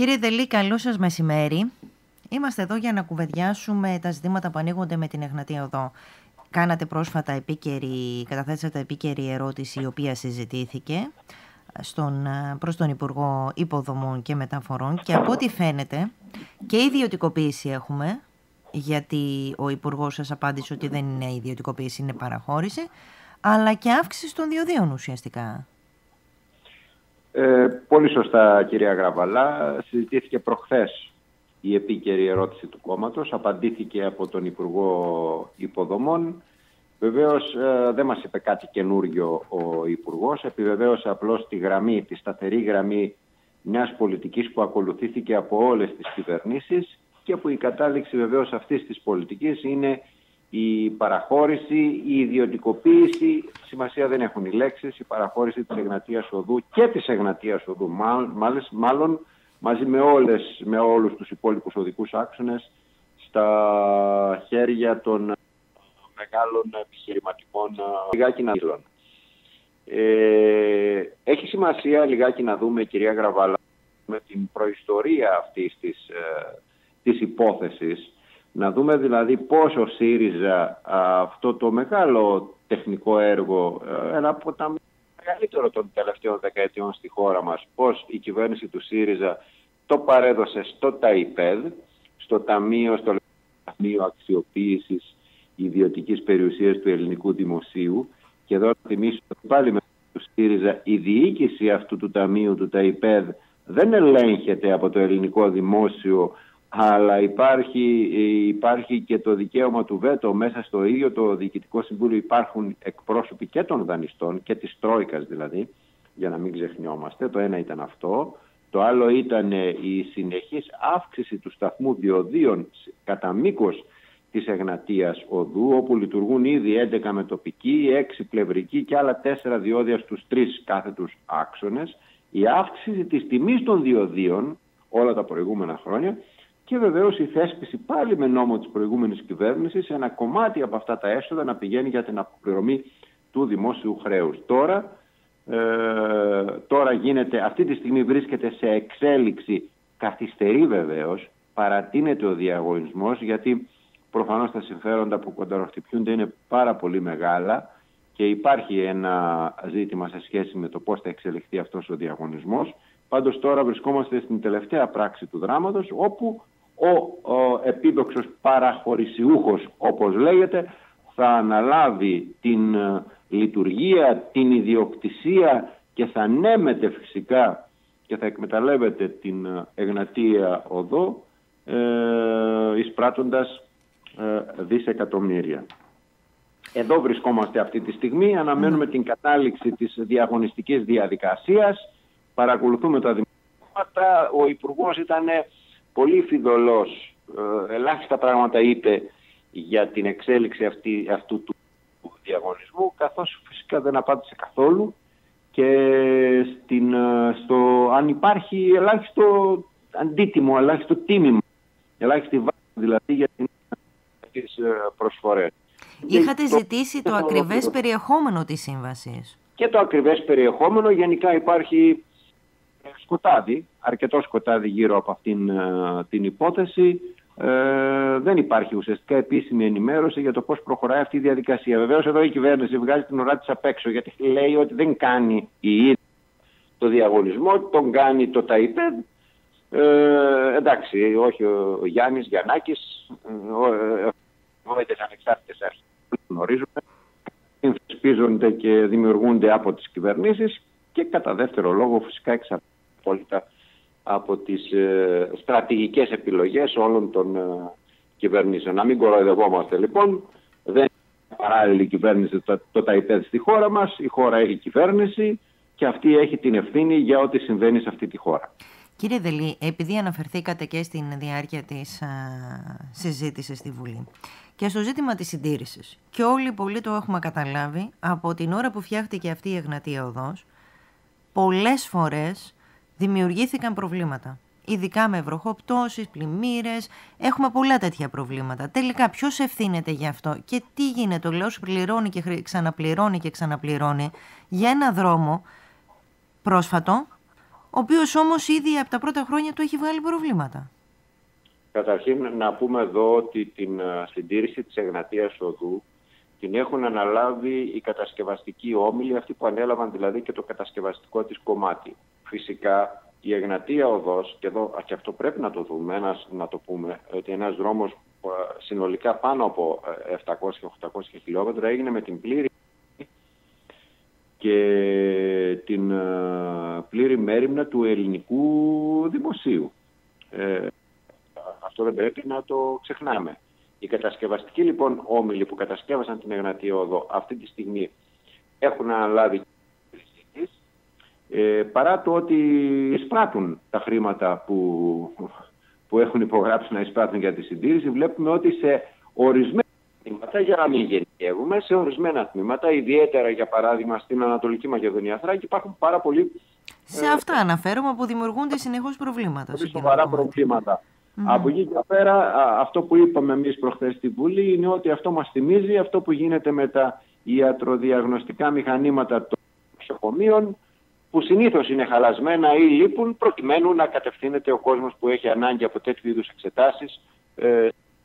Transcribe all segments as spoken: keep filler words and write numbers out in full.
Κύριε Δελή, καλό σας μεσημέρι. Είμαστε εδώ για να κουβεντιάσουμε τα ζητήματα που ανοίγονται με την Εγνατία Οδό. Κάνατε πρόσφατα επίκαιρη, καταθέσατε επίκαιρη ερώτηση, η οποία συζητήθηκε στον, προς τον Υπουργό Υποδομών και Μεταφορών, και από ό,τι φαίνεται και ιδιωτικοποίηση έχουμε, γιατί ο Υπουργός σας απάντησε ότι δεν είναι ιδιωτικοποίηση, είναι παραχώρηση, αλλά και αύξηση των διοδίων ουσιαστικά. Ε, πολύ σωστά, κυρία Γραβαλά. Συζητήθηκε προχθές η επίκαιρη ερώτηση του κόμματος, απαντήθηκε από τον Υπουργό Υποδομών. Βεβαίως ε, δεν μας είπε κάτι καινούριο ο Υπουργός, επιβεβαίωσε απλώς τη γραμμή, τη σταθερή γραμμή μιας πολιτικής που ακολουθήθηκε από όλες τις κυβερνήσεις και που η κατάληξη βεβαίως αυτής της πολιτικής είναι η παραχώρηση, η ιδιωτικοποίηση, σημασία δεν έχουν οι λέξεις, η παραχώρηση της Εγνατίας Οδού και της Εγνατίας Οδού, μάλλον, μάλλον μαζί με, όλες, με όλους τους υπόλοιπους οδικούς άξονες στα χέρια των μεγάλων επιχειρηματικών λιγάκι να δει. Ε, έχει σημασία λιγάκι να δούμε, κυρία Γραβαλά, με την προϊστορία αυτής της, ε, της υπόθεσης, να δούμε δηλαδή πώς ο ΣΥΡΙΖΑ αυτό το μεγάλο τεχνικό έργο, ένα από τα μεγαλύτερο των τελευταίων δεκαετιών στη χώρα μας, πώς η κυβέρνηση του ΣΥΡΙΖΑ το παρέδωσε στο ΤΑΙΠΕΔ, στο Ταμείο, στο Ταμείο Αξιοποίησης Ιδιωτικής Περιουσίας του Ελληνικού Δημοσίου. Και εδώ να θυμίσω πάλι με του ΣΥΡΙΖΑ, η διοίκηση αυτού του Ταμείου του ΤΑΙΠΕΔ δεν ελέγχεται από το ελληνικό δημόσιο, αλλά υπάρχει, υπάρχει και το δικαίωμα του βέτο. Μέσα στο ίδιο το Διοικητικό Συμβούλιο υπάρχουν εκπρόσωποι και των δανειστών και της Τρόικας δηλαδή, για να μην ξεχνιόμαστε. Το ένα ήταν αυτό. Το άλλο ήταν η συνεχής αύξηση του σταθμού διοδίων κατά μήκος της Εγνατίας Οδού, όπου λειτουργούν ήδη έντεκα μετοπικοί, έξι πλευρικοί και άλλα τέσσερα διόδια στους τρεις κάθετους άξονες. Η αύξηση της τιμής των διοδίων όλα τα προηγούμενα χρόνια. Και βεβαίως η θέσπιση πάλι με νόμο της προηγούμενης κυβέρνησης ένα κομμάτι από αυτά τα έσοδα να πηγαίνει για την αποπληρωμή του δημόσιου χρέους. Τώρα, ε, τώρα γίνεται, αυτή τη στιγμή βρίσκεται σε εξέλιξη, καθυστερεί βεβαίως, παρατείνεται ο διαγωνισμός, γιατί προφανώς τα συμφέροντα που κονταροχτυπιούνται είναι πάρα πολύ μεγάλα και υπάρχει ένα ζήτημα σε σχέση με το πώς θα εξελιχθεί αυτός ο διαγωνισμός. Πάντως τώρα βρισκόμαστε στην τελευταία πράξη του δράματος, όπου ο, ο επίδοξος παραχωρησιούχος, όπως λέγεται, θα αναλάβει την uh, λειτουργία, την ιδιοκτησία και θα ανέμεται φυσικά και θα εκμεταλλεύεται την uh, Εγνατία Οδό, ε, εισπράττοντας ε, δισεκατομμύρια. Εδώ βρισκόμαστε αυτή τη στιγμή, αναμένουμε την κατάληξη της διαγωνιστικής διαδικασίας, παρακολουθούμε τα δημοσιεύματα. Ο Υπουργός ήταν πολύ φιδωλός, ε, ελάχιστα πράγματα είπε για την εξέλιξη αυτή, αυτού του διαγωνισμού, καθώς φυσικά δεν απάντησε καθόλου και στην, στο, αν υπάρχει ελάχιστο αντίτιμο, ελάχιστο τίμημα, ελάχιστη βάση δηλαδή για τις προσφορές. Είχατε ζητήσει το, το ακριβές το, περιεχόμενο της σύμβασης. Και το ακριβές περιεχόμενο. Γενικά υπάρχει σκοτάδι, αρκετό σκοτάδι γύρω από αυτήν την υπόθεση. Ε, δεν υπάρχει ουσιαστικά επίσημη ενημέρωση για το πώς προχωράει αυτή η διαδικασία. Βεβαίως εδώ η κυβέρνηση βγάζει την ουρά της απ' έξω, γιατί λέει ότι δεν κάνει η ίδια το διαγωνισμό, τον κάνει το ΤΑΙΠΕΔ. Ε, εντάξει, όχι ο Γιάννης Γιαννάκης, όλες τις ανεξάρτητες αρχές που γνωρίζουμε, θεσπίζονται και δημιουργούνται από τις κυβερνήσεις και κατά δεύτερο λόγο φυσικά εξαρτάται από τις ε, στρατηγικές επιλογές όλων των ε, κυβερνήσεων. Να μην κοροϊδευόμαστε λοιπόν, δεν είναι παράλληλη κυβέρνηση το, το ΤΑΙΠΕΔ στη χώρα μας, η χώρα έχει κυβέρνηση και αυτή έχει την ευθύνη για ό,τι συμβαίνει σε αυτή τη χώρα. Κύριε Δελή, επειδή αναφερθήκατε και στην διάρκεια της α, συζήτησης στη Βουλή και στο ζήτημα της συντήρησης, και όλοι πολύ το έχουμε καταλάβει, από την ώρα που φτιάχτηκε αυτή η Εγνατία Οδός, πολλές φορές δημιουργήθηκαν προβλήματα. Ειδικά με βροχοπτώσεις, πλημμύρες, έχουμε πολλά τέτοια προβλήματα. Τελικά ποιος ευθύνεται γι' αυτό και τι γίνεται? Ο λαός πληρώνει και ξαναπληρώνει και ξαναπληρώνει για ένα δρόμο πρόσφατο, ο οποίος όμως ήδη από τα πρώτα χρόνια του έχει βγάλει προβλήματα. Καταρχήν να πούμε εδώ ότι την συντήρηση της Εγνατίας Οδού την έχουν αναλάβει οι κατασκευαστικοί όμιλοι, αυτοί που ανέλαβαν δηλαδή και το κατασκευαστικό της κομμάτι. Φυσικά η Εγνατία Οδός, και, εδώ, και αυτό πρέπει να το δούμε, ένας, να το πούμε, ότι ένας δρόμος συνολικά πάνω από επτακόσια με οχτακόσια χιλιόμετρα έγινε με την πλήρη και την πλήρη μέριμνα του ελληνικού δημοσίου. Ε, αυτό δεν πρέπει να το ξεχνάμε. Οι κατασκευαστικοί λοιπόν όμιλοι που κατασκεύασαν την Εγνατία Οδό αυτή τη στιγμή έχουν αναλάβει ε, παρά το ότι εισπράττουν τα χρήματα που, που έχουν υπογράψει να εισπράττουν για τη συντήρηση, βλέπουμε ότι σε ορισμένα τμήματα, για να μην γενικεύουμε, σε ορισμένα τμήματα, ιδιαίτερα για παράδειγμα στην Ανατολική Μακεδονία Θράκη, υπάρχουν πάρα πολλοί. Σε αυτά ε, αναφέρομαι που δημιουργούνται συνεχώς προβλήματα. Πολύ σοβαρά προβλήματα. Mm-hmm. Από εκεί και πέρα, αυτό που είπαμε εμείς προχθές στη Βουλή είναι ότι αυτό μας θυμίζει αυτό που γίνεται με τα ιατροδιαγνωστικά μηχανήματα των νοσοκομείων, που συνήθως είναι χαλασμένα ή λείπουν, προκειμένου να κατευθύνεται ο κόσμος που έχει ανάγκη από τέτοιου είδους εξετάσεις ε,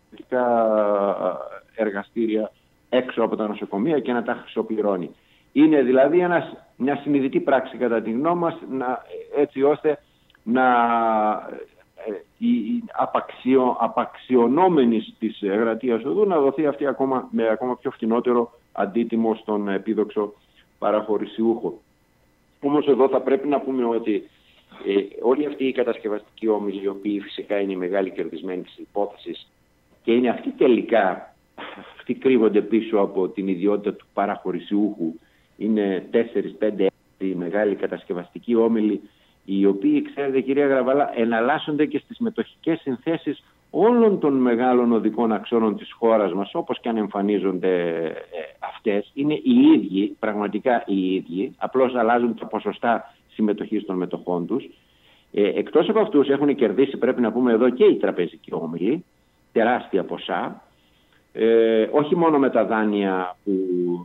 εργαστήρια έξω από τα νοσοκομεία και να τα χρυσοπληρώνει. Είναι δηλαδή ένας, μια συνειδητή πράξη κατά τη γνώμη μας, να, έτσι ώστε να η, η απαξιο, απαξιωνόμενης της Εγνατίας Οδού να δοθεί αυτή ακόμα, με ακόμα πιο φτηνότερο αντίτιμο στον επίδοξο παραχωρησιούχο. Όμως εδώ θα πρέπει να πούμε ότι ε, όλοι αυτοί οι κατασκευαστικοί όμιλοι, οι οποίοι φυσικά είναι οι μεγάλοι κερδισμένοι της υπόθεσης και είναι αυτοί τελικά, αυτοί κρύβονται πίσω από την ιδιότητα του παραχωρησιούχου, είναι τέσσερις πέντε μεγάλοι κατασκευαστικοί όμιλοι, οι οποίοι, ξέρετε κυρία Γραβάλα, εναλλάσσονται και στις μετοχικές συνθέσεις όλων των μεγάλων οδικών αξώνων της χώρας μας, όπως και αν εμφανίζονται ε, αυτές. Είναι οι ίδιοι, πραγματικά οι ίδιοι, απλώς αλλάζουν τα ποσοστά συμμετοχής των μετοχών τους. Ε, εκτός από αυτούς έχουν κερδίσει, πρέπει να πούμε εδώ, και οι τραπεζικοί όμιλοι, τεράστια ποσά, ε, όχι μόνο με τα δάνεια που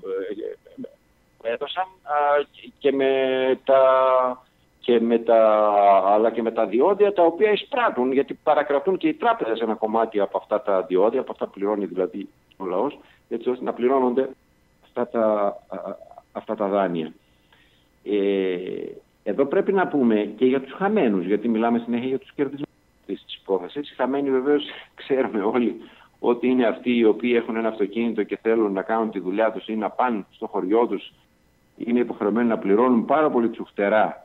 ε, έδωσαν, α, και με τα... Και με τα, αλλά και με τα διόδια τα οποία εισπράττουν, γιατί παρακρατούν και οι τράπεζες ένα κομμάτι από αυτά τα διόδια, από αυτά πληρώνει δηλαδή ο λαός, έτσι ώστε να πληρώνονται αυτά τα, αυτά τα δάνεια. Ε, εδώ πρέπει να πούμε και για τους χαμένους, γιατί μιλάμε συνέχεια για τους κερδισμένους της υπόθεσης. Οι χαμένοι βεβαίως ξέρουμε όλοι ότι είναι αυτοί οι οποίοι έχουν ένα αυτοκίνητο και θέλουν να κάνουν τη δουλειά τους ή να πάνε στο χωριό τους, είναι υποχρεωμένοι να πληρώνουν πάρα πολύ τσουχτερά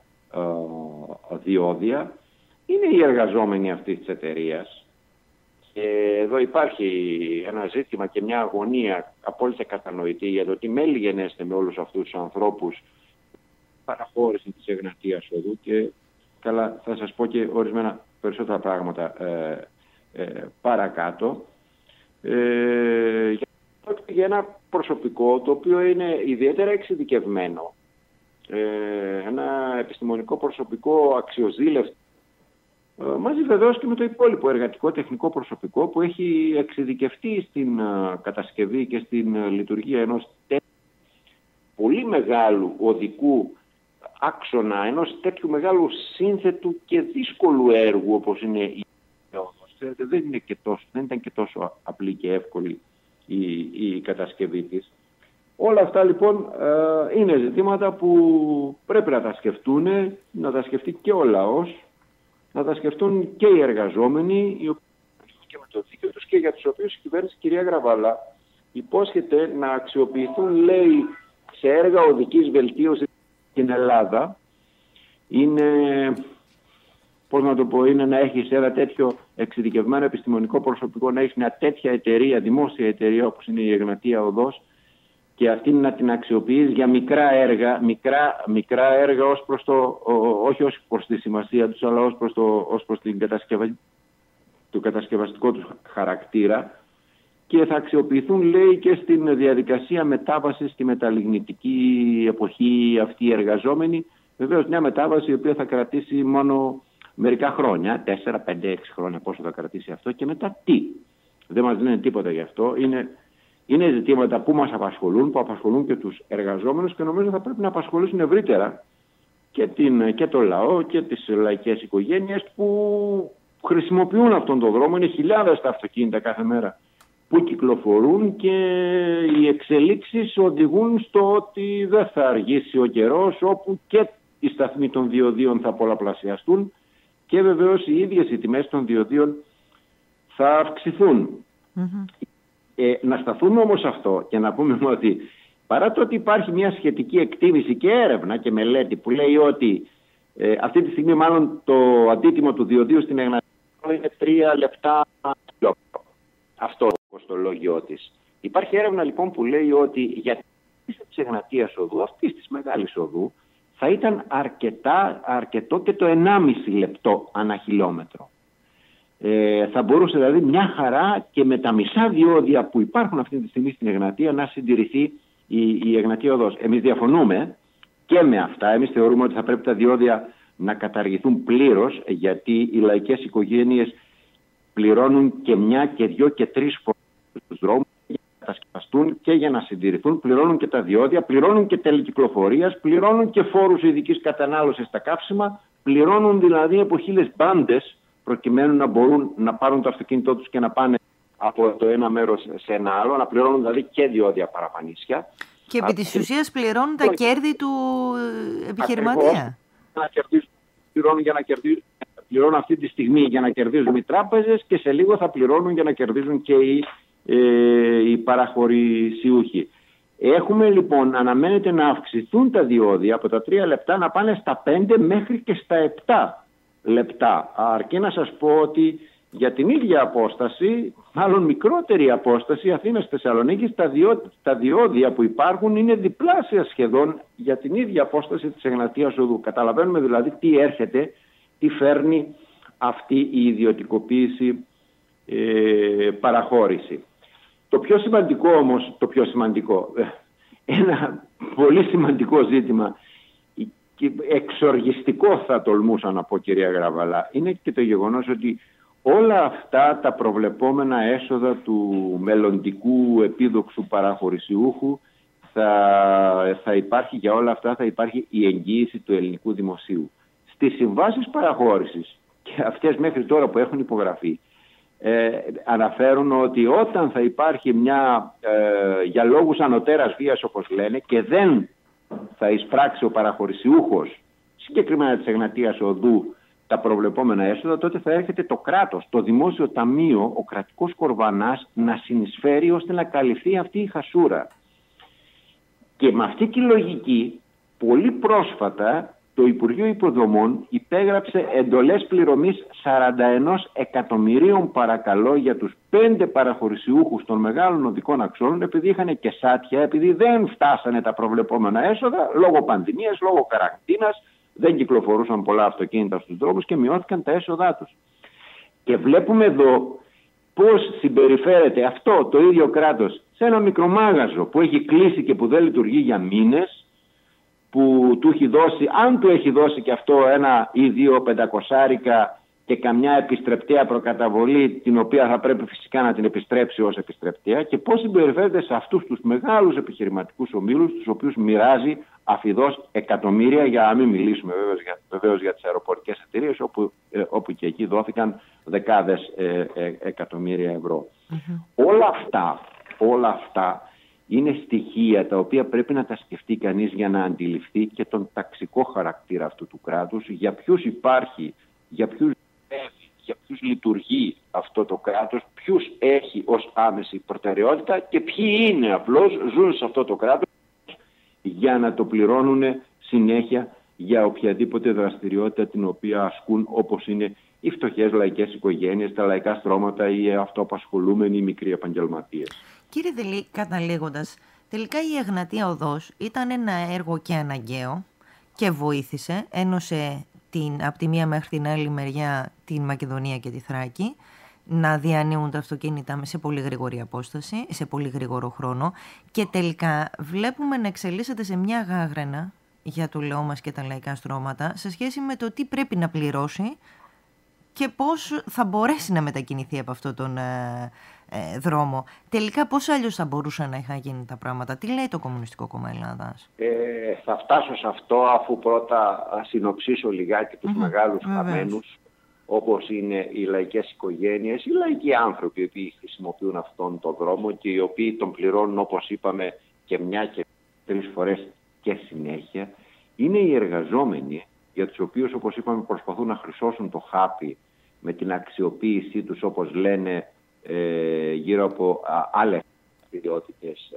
διόδια, είναι οι εργαζόμενοι αυτής της εταιρείας. Και εδώ υπάρχει ένα ζήτημα και μια αγωνία απόλυτα κατανοητή για το τι μέλη γενέστε με όλους αυτούς τους ανθρώπους παραχώρηση της Εγνατίας Οδού, και καλά θα σας πω και ορισμένα περισσότερα πράγματα ε, ε, παρακάτω. Ε, για ένα προσωπικό το οποίο είναι ιδιαίτερα εξειδικευμένο, Ε, ένα επιστημονικό προσωπικό αξιοζήλευτο, ε, μαζί βεβαίως και με το υπόλοιπο εργατικό τεχνικό προσωπικό που έχει εξειδικευτεί στην ε, κατασκευή και στην ε, λειτουργία ενός τέτοιου πολύ μεγάλου οδικού άξονα, ενός τέτοιου μεγάλου σύνθετου και δύσκολου έργου όπως είναι η οδός. Δεν, είναι και τόσο, δεν ήταν και τόσο απλή και εύκολη η, η κατασκευή της. Όλα αυτά λοιπόν ε, είναι ζητήματα που πρέπει να τα σκεφτούν, να τα σκεφτεί και ο λαός, να τα σκεφτούν και οι εργαζόμενοι, οι οποίοι και με το δίκαιο τους και για τους οποίους η κυβέρνηση, κυρία Γραβάλα, υπόσχεται να αξιοποιηθούν, λέει, σε έργα οδικής βελτίωσης στην Ελλάδα. Είναι, πώς να το πω, είναι να έχεις ένα τέτοιο εξειδικευμένο επιστημονικό προσωπικό, να έχεις μια τέτοια εταιρεία, δημόσια εταιρεία όπως είναι η Εγνατία Οδός, και αυτή να την αξιοποιείς για μικρά έργα, μικρά, μικρά έργα ως προς το, όχι ως προς τη σημασία τους, αλλά ως προς, το, ως προς την κατασκευα... το κατασκευαστικό τους χαρακτήρα, και θα αξιοποιηθούν, λέει, και στην διαδικασία μετάβασης στη μεταλλιγνητική εποχή αυτή οι εργαζόμενοι. Βεβαίως μια μετάβαση η οποία θα κρατήσει μόνο μερικά χρόνια, τέσσερα, πέντε, έξι χρόνια πόσο θα κρατήσει αυτό, και μετά τι. Δεν μας λένε τίποτα γι' αυτό. Είναι... Είναι ζητήματα που μας απασχολούν, που απασχολούν και τους εργαζόμενους, και νομίζω θα πρέπει να απασχολήσουν ευρύτερα και, την, και το λαό και τις λαϊκές οικογένειες που χρησιμοποιούν αυτόν τον δρόμο. Είναι χιλιάδες τα αυτοκίνητα κάθε μέρα που κυκλοφορούν και οι εξελίξεις οδηγούν στο ότι δεν θα αργήσει ο καιρός όπου και οι σταθμοί των διοδίων θα πολλαπλασιαστούν και βεβαίως οι ίδιες οι τιμές των διοδίων θα αυξηθούν. Mm-hmm. Ε, να σταθούμε όμως αυτό και να πούμε ότι παρά το ότι υπάρχει μια σχετική εκτίμηση και έρευνα και μελέτη που λέει ότι ε, αυτή τη στιγμή μάλλον το αντίτιμο του διοδίου στην Εγνατία είναι τρία λεπτά χιλιόμετρο. Αυτό το κοστολόγιο της. Υπάρχει έρευνα λοιπόν που λέει ότι για της Εγνατίας οδού, αυτής της μεγάλης οδού, θα ήταν αρκετά, αρκετό και το ενάμιση λεπτό ανά χιλιόμετρο. Ε, θα μπορούσε δηλαδή μια χαρά και με τα μισά διόδια που υπάρχουν αυτή τη στιγμή στην Εγνατία να συντηρηθεί η, η Εγνατία οδός. Εμείς διαφωνούμε και με αυτά. Εμείς θεωρούμε ότι θα πρέπει τα διόδια να καταργηθούν πλήρως, γιατί οι λαϊκές οικογένειες πληρώνουν και μια και δυο και τρεις φορές τους δρόμους για να κατασκευαστούν και για να συντηρηθούν. Πληρώνουν και τα διόδια, πληρώνουν και τέλη κυκλοφορίας, πληρώνουν και φόρους ειδικής κατανάλωσης στα καύσιμα, πληρώνουν δηλαδή από χίλιες μπάντες προκειμένου να μπορούν να πάρουν το αυτοκίνητό τους και να πάνε από το ένα μέρος σε ένα άλλο, να πληρώνουν δηλαδή και διόδια παραπανίσια. Και επί της ουσίας πληρώνουν τα κέρδη του επιχειρηματία. Να κερδίσουν, πληρώνουν για να κερδίσουν, πληρώνουν αυτή τη στιγμή για να κερδίζουν οι τράπεζες και σε λίγο θα πληρώνουν για να κερδίζουν και οι, ε, οι παραχωρησιούχοι. Έχουμε λοιπόν, αναμένεται να αυξηθούν τα διόδια από τα τρία λεπτά να πάνε στα πέντε μέχρι και στα επτά λεπτά. Αρκεί να σας πω ότι για την ίδια απόσταση, μάλλον μικρότερη απόσταση, Αθήνας-Θεσσαλονίκης, τα, διό, τα διόδια που υπάρχουν είναι διπλάσια σχεδόν για την ίδια απόσταση της Εγνατίας οδού. Καταλαβαίνουμε δηλαδή τι έρχεται, τι φέρνει αυτή η ιδιωτικοποίηση ε, παραχώρηση. Το πιο σημαντικό όμως, το πιο σημαντικό, ένα πολύ σημαντικό ζήτημα και εξοργιστικό θα τολμούσα να πω, κυρία Γραβαλά, είναι και το γεγονός ότι όλα αυτά τα προβλεπόμενα έσοδα του μελλοντικού επίδοξου παραχωρησιούχου θα, θα υπάρχει για όλα αυτά, θα υπάρχει η εγγύηση του ελληνικού δημοσίου. Στις συμβάσεις παραχώρησης και αυτές μέχρι τώρα που έχουν υπογραφεί, ε, αναφέρουν ότι όταν θα υπάρχει μια, ε, για λόγους ανωτέρας βίας όπως λένε, και δεν θα εισπράξει ο παραχωρησιούχος, συγκεκριμένα της Εγνατίας οδού, τα προβλεπόμενα έσοδα, τότε θα έρχεται το κράτος, το δημόσιο ταμείο, ο κρατικός κορβανάς να συνεισφέρει ώστε να καλυφθεί αυτή η χασούρα. Και με αυτή τη λογική, πολύ πρόσφατα, το Υπουργείο Υποδομών υπέγραψε εντολές πληρωμής σαράντα ένα εκατομμυρίων παρακαλώ για τους πέντε παραχωρησιούχους των μεγάλων οδικών αξώνων, επειδή είχαν και σάτια, επειδή δεν φτάσανε τα προβλεπόμενα έσοδα λόγω πανδημίας, λόγω καραντίνας, δεν κυκλοφορούσαν πολλά αυτοκίνητα στους δρόμους και μειώθηκαν τα έσοδά τους. Και βλέπουμε εδώ πώς συμπεριφέρεται αυτό το ίδιο κράτος σε ένα μικρομάγαζο που έχει κλείσει και που δεν λειτουργεί για μήνες, που του έχει δώσει, αν του έχει δώσει και αυτό ένα ή δύο πεντακοσάρικα και καμιά επιστρεπτέα προκαταβολή, την οποία θα πρέπει φυσικά να την επιστρέψει ως επιστρεπτέα, και πώς συμπεριφέρεται σε αυτούς τους μεγάλους επιχειρηματικούς ομίλους, τους οποίους μοιράζει αφιδώς εκατομμύρια, για να μην μιλήσουμε βεβαίως για, βεβαίως για τις αεροπορικές εταιρείες, όπου, ε, όπου και εκεί δόθηκαν δεκάδες ε, ε, εκατομμύρια ευρώ. Mm-hmm. Όλα αυτά, όλα αυτά είναι στοιχεία τα οποία πρέπει να τα σκεφτεί κανείς για να αντιληφθεί και τον ταξικό χαρακτήρα αυτού του κράτους, για ποιους υπάρχει, για ποιους για ποιους λειτουργεί αυτό το κράτος, ποιους έχει ως άμεση προτεραιότητα και ποιοι είναι απλώς, ζουν σε αυτό το κράτος για να το πληρώνουν συνέχεια για οποιαδήποτε δραστηριότητα την οποία ασκούν, όπως είναι οι φτωχές λαϊκές οικογένειες, τα λαϊκά στρώματα ή οι αυτοαπασχολούμενοι, οι μικροί επαγγελματίες. Κύριε Δελή, καταλήγοντας, τελικά η Εγνατία Οδός ήταν ένα έργο και αναγκαίο και βοήθησε, ένωσε την, από τη μία μέχρι την άλλη μεριά την Μακεδονία και τη Θράκη, να διανύουν τα αυτοκίνητα σε πολύ γρήγορη απόσταση, σε πολύ γρήγορο χρόνο, και τελικά βλέπουμε να εξελίσσεται σε μια γάγραινα για το λαό μας και τα λαϊκά στρώματα σε σχέση με το τι πρέπει να πληρώσει και πώς θα μπορέσει να μετακινηθεί από αυτόν τον, ε, δρόμο. Τελικά πώς αλλιώς θα μπορούσαν να είχαν γίνει τα πράγματα? Τι λέει το Κομμουνιστικό Κόμμα Ελλάδας? Ε, θα φτάσω σε αυτό, αφού πρώτα συνοψίσω λιγάκι τους mm-hmm. μεγάλους χαμένους, όπως είναι οι λαϊκές οικογένειες, οι λαϊκοί άνθρωποι οι οποίοι χρησιμοποιούν αυτόν τον δρόμο και οι οποίοι τον πληρώνουν, όπως είπαμε, και μια και τρεις φορές και συνέχεια. Είναι οι εργαζόμενοι, για τους οποίους, όπως είπαμε, προσπαθούν να χρυσώσουν το χάπι με την αξιοποίησή τους, όπως λένε, ε, γύρω από α, άλλες δραστηριότητες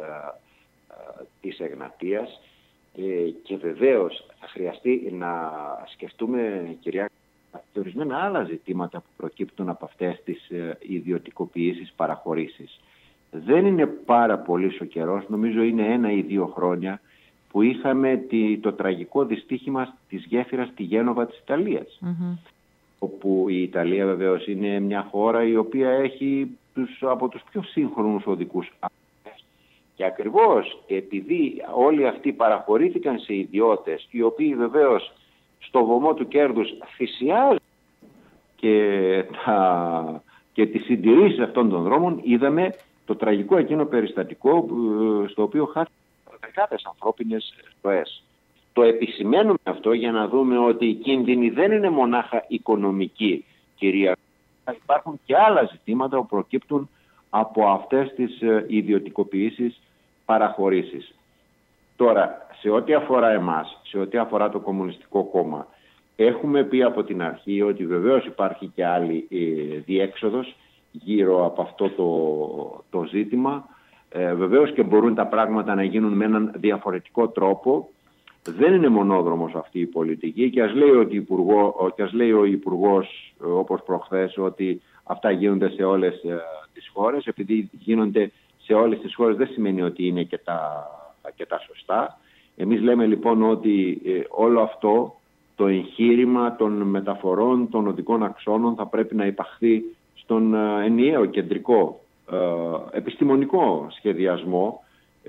της Εγνατίας. Ε, και βεβαίως θα χρειαστεί να σκεφτούμε, κυρία, και ορισμένα άλλα ζητήματα που προκύπτουν από αυτές τις ε, ιδιωτικοποιήσεις, παραχωρήσεις. Δεν είναι πάρα πολύ ο καιρός, νομίζω είναι ένα ή δύο χρόνια, που είχαμε τη, το τραγικό δυστύχημα της γέφυρας στη Γένοβα της Ιταλίας. Mm-hmm. Όπου η Ιταλία βεβαίως είναι μια χώρα η οποία έχει τους, από τους πιο σύγχρονους οδικούς άξονες. Και ακριβώς επειδή όλοι αυτοί παραχωρήθηκαν σε ιδιώτες, οι οποίοι βεβαίως στο βωμό του κέρδους θυσιάζουν και, τα, και τις συντηρήσεις αυτών των δρόμων, είδαμε το τραγικό εκείνο περιστατικό στο οποίο χάθηκαν δεκάδες ανθρώπινες ζωές. Το επισημαίνουμε αυτό για να δούμε ότι οι κίνδυνοι δεν είναι μονάχα οικονομικοί, κυρία. Υπάρχουν και άλλα ζητήματα που προκύπτουν από αυτές τις ιδιωτικοποιήσεις, παραχωρήσεις. Τώρα, σε ό,τι αφορά εμάς, σε ό,τι αφορά το Κομμουνιστικό Κόμμα, έχουμε πει από την αρχή ότι βεβαίως υπάρχει και άλλη ε, διέξοδος γύρω από αυτό το, το ζήτημα. Ε, βεβαίως και μπορούν τα πράγματα να γίνουν με έναν διαφορετικό τρόπο. Δεν είναι μονόδρομος αυτή η πολιτική και ας λέει, ότι υπουργό, και ας λέει ο Υπουργός, όπως προχθές, ότι αυτά γίνονται σε όλες ε, τις χώρες. Επειδή γίνονται σε όλες τις χώρες δεν σημαίνει ότι είναι και τα, και τα σωστά. Εμείς λέμε λοιπόν ότι ε, όλο αυτό το εγχείρημα των μεταφορών των οδικών αξώνων θα πρέπει να υπαχθεί στον ε, ενιαίο κεντρικό ε, επιστημονικό σχεδιασμό.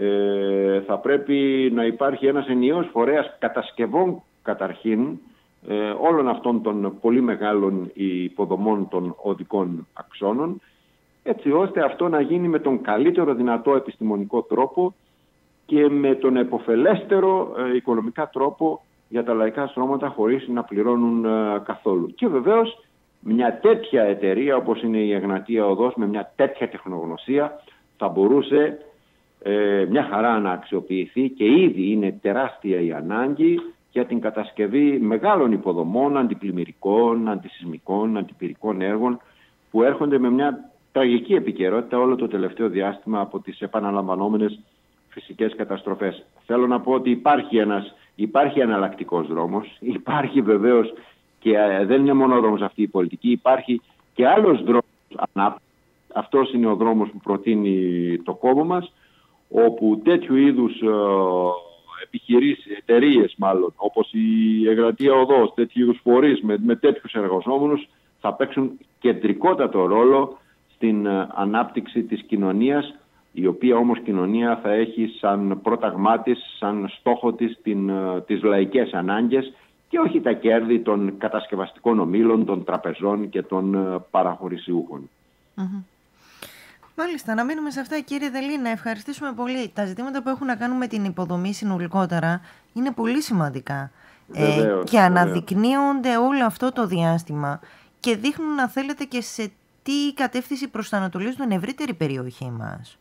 Ε, θα πρέπει να υπάρχει ένας ενιαίος φορέας κατασκευών καταρχήν ε, όλων αυτών των πολύ μεγάλων υποδομών των οδικών αξώνων, έτσι ώστε αυτό να γίνει με τον καλύτερο δυνατό επιστημονικό τρόπο και με τον επωφελέστερο ε, οικονομικά τρόπο για τα λαϊκά στρώματα, χωρίς να πληρώνουν ε, καθόλου. Και βεβαίως μια τέτοια εταιρεία όπως είναι η Εγνατία Οδός, με μια τέτοια τεχνογνωσία, θα μπορούσε ε, μια χαρά να αξιοποιηθεί, και ήδη είναι τεράστια η ανάγκη για την κατασκευή μεγάλων υποδομών, αντιπλημμυρικών, αντισυσμικών, αντιπυρικών έργων, που έρχονται με μια τραγική επικαιρότητα όλο το τελευταίο διάστημα από τις επαναλαμβανόμενες φυσικές καταστροφές. Θέλω να πω ότι υπάρχει ένας, υπάρχει εναλλακτικός δρόμος, υπάρχει βεβαίως, και ε, δεν είναι μόνο δρόμος αυτή η πολιτική, υπάρχει και άλλος δρόμος ανάπτυξης. Αυτός είναι ο δρόμος που προτείνει το κόμμα μας, όπου τέτοιου είδους ε, επιχειρήσεις, εταιρείες μάλλον, όπως η Εγνατία Οδός, τέτοιου είδους φορείς με, με τέτοιους εργαζόμενους, θα παίξουν κεντρικότατο ρόλο στην ε, ανάπτυξη της κοινωνίας, η οποία όμως κοινωνία θα έχει σαν πρόταγμά της, σαν στόχο της την, ε, τις λαϊκές ανάγκες και όχι τα κέρδη των κατασκευαστικών ομίλων, των τραπεζών και των ε, παραχωρησιούχων. Mm-hmm. Μάλιστα, να μείνουμε σε αυτά, κύριε Δελή, να ευχαριστήσουμε πολύ. Τα ζητήματα που έχουν να κάνουν με την υποδομή συνολικότερα είναι πολύ σημαντικά. Βεβαίως, ε, και αναδεικνύονται όλο αυτό το διάστημα και δείχνουν, να θέλετε, και σε τι κατεύθυνση προσανατολίζουν την ευρύτερη περιοχή μας.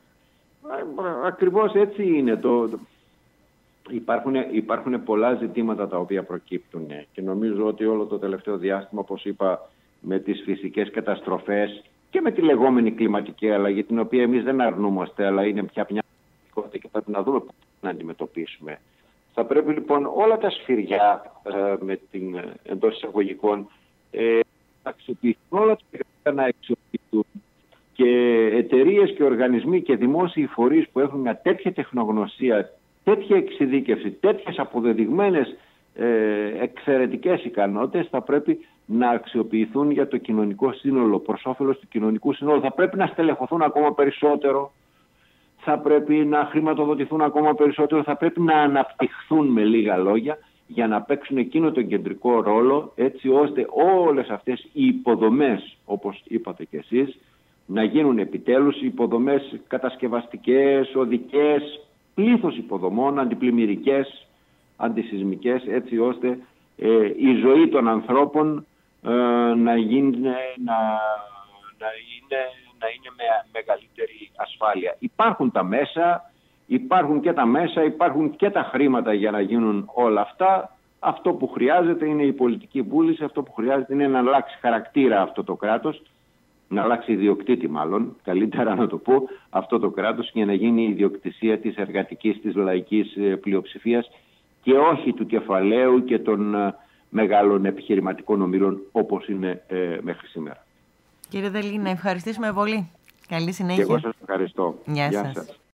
Ακριβώς έτσι είναι. Το... Υπάρχουν, υπάρχουν πολλά ζητήματα τα οποία προκύπτουν και νομίζω ότι όλο το τελευταίο διάστημα, όπως είπα, με τις φυσικές καταστροφές και με τη λεγόμενη κλιματική αλλαγή, την οποία εμείς δεν αρνούμαστε, αλλά είναι πια μια πραγματικότητα και πρέπει να δούμε πώς να αντιμετωπίσουμε. Θα πρέπει λοιπόν όλα τα σφυριά ε, με την εντός εισαγωγικών ε, να αξιοποιηθούν, όλα τα να αξιοποιηθούν, και εταιρείες και οργανισμοί και δημόσιοι φορείς που έχουν μια τέτοια τεχνογνωσία, τέτοια εξειδίκευση, τέτοιες αποδεδειγμένες ε, εξαιρετικές ικανότητες θα πρέπει να αξιοποιηθούν για το κοινωνικό σύνολο, προς όφελος του κοινωνικού σύνολου. Θα πρέπει να στελεχωθούν ακόμα περισσότερο, θα πρέπει να χρηματοδοτηθούν ακόμα περισσότερο, θα πρέπει να αναπτυχθούν, με λίγα λόγια, για να παίξουν εκείνο τον κεντρικό ρόλο, έτσι ώστε όλες αυτές οι υποδομές, όπως είπατε κι εσείς, να γίνουν επιτέλους υποδομές κατασκευαστικές, οδικές, πλήθος υποδομών, αντιπλημμυρικές, αντισυσμικές, έτσι ώστε ε, η ζωή των ανθρώπων ε, να, γίνει, να, να είναι, να είναι με μεγαλύτερη ασφάλεια. Υπάρχουν τα μέσα, υπάρχουν και τα μέσα, υπάρχουν και τα χρήματα για να γίνουν όλα αυτά. Αυτό που χρειάζεται είναι η πολιτική βούληση, αυτό που χρειάζεται είναι να αλλάξει χαρακτήρα αυτό το κράτος, να αλλάξει ιδιοκτήτη μάλλον, καλύτερα να το πω, αυτό το κράτος, για να γίνει η ιδιοκτησία της εργατικής, της λαϊκής πλειοψηφίας και όχι του κεφαλαίου και των μεγάλων επιχειρηματικών ομίλων όπως είναι ε, μέχρι σήμερα. Κύριε Δελή, να ευχαριστήσουμε πολύ. Καλή συνέχεια. Και εγώ σας ευχαριστώ. Γεια σας. σας.